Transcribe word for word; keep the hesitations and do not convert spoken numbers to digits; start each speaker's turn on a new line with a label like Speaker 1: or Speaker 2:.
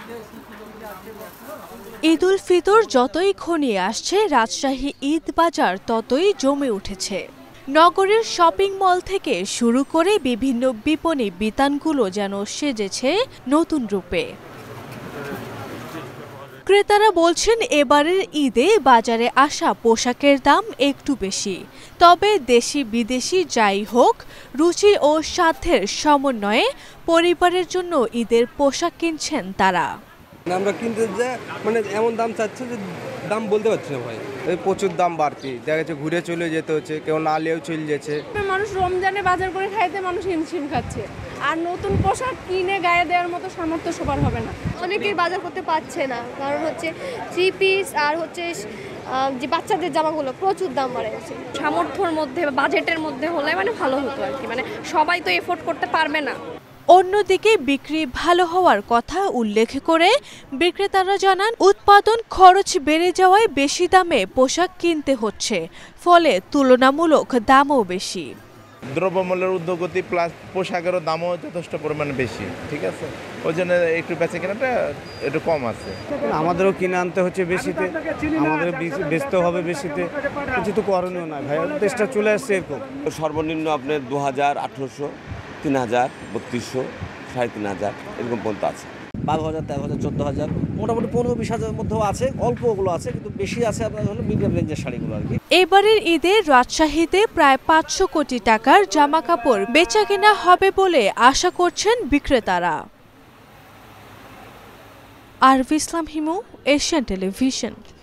Speaker 1: ঈদ উল ফিতর যতই ঘনিয়ে আসছে, রাজশাহী ঈদ বাজার ততই জমে উঠেছে। নগরের শপিং মল থেকে শুরু করে বিভিন্ন বিপণী বিতানগুলো যেন সেজেছে নতুন রূপে। ক্রেতারা বলছেন, এবারের ঈদে বাজারে আসা পোশাকের দাম একটু বেশি, তবে দেশি বিদেশি যাই হোক, রুচি ও স্বাদের সমন্বয়ে পরিবারের জন্য ঈদের পোশাক কিনছেন তারা।
Speaker 2: আমরা কিনতে যে মানে এমন দাম চাচ্ছে যে দাম বলতে পারছি না ভাই।
Speaker 3: এই প্রচুর দাম বাড়তি, দেখা যাচ্ছে ঘুরে চলে যেতে হচ্ছে, কেউ না নিয়েও চলে যাচ্ছে।
Speaker 4: মানুষ রমজানে বাজার করে খাইতে মানুষ হিমশিম খাচ্ছে, আর নতুন পোশাক কিনে গায়ে দেওয়ার মতো সামর্থ্য সবার হবে না।
Speaker 5: অনেকেই বাজার করতে পারছে না, কারণ হচ্ছে থ্রি পিস আর হচ্ছে যে বাচ্চাদের জামাগুলো প্রচুর দাম বাড়ে গেছে।
Speaker 6: সামর্থ্যের মধ্যে বাজেটের মধ্যে হলে মানে ভালো হতো আর কি, মানে সবাই তো এফোর্ড করতে পারবে না।
Speaker 1: অন্যদিকে বিক্রি ভালো হওয়ার কথা উল্লেখ করে বিক্রেতারা জানান, উৎপাদন খরচ বেড়ে যাওয়ায় বেশি দামে পোশাক কিনতে হচ্ছে, ফলে তুলনামূলক দামও বেশি।
Speaker 7: দ্রব্যমূল্যের ঊর্ধ্বগতি প্লাস পোশাকেরও দামও যথেষ্ট পরিমাণে বেশি, ঠিক আছে, ওই জন্য একটু বেচে কেনাটা একটু কম আছে।
Speaker 8: আমাদেরও কিনে আনতে হচ্ছে বেশিতে, আমাদের বেচতে হবে বেশিতে, কিছু তো করণীয় নয় ভাই, দেশটা চলে আসছে এরকম।
Speaker 9: সর্বনিম্ন আপনার দু হাজার আঠারোশো তিন হাজার বত্রিশশো সাড়ে তিন হাজার এরকম পর্যন্ত আছে।
Speaker 10: বারো হাজার তেরো হাজার চোদ্দো হাজার মোটামুটি পনেরো বিশ হাজারের মধ্যেও আছে, অল্পগুলো আছে, কিন্তু বেশি আছে আপনার হলো মিডিয়াম রেঞ্জের শাড়িগুলো আর কি।
Speaker 1: এবারের ঈদে রাজশাহীতে প্রায় পাঁচশো কোটি টাকার জামা কাপড় বেচা কেনা হবে বলে আশা করছেন বিক্রেতারা। Arvi Islam Himu, Asian television.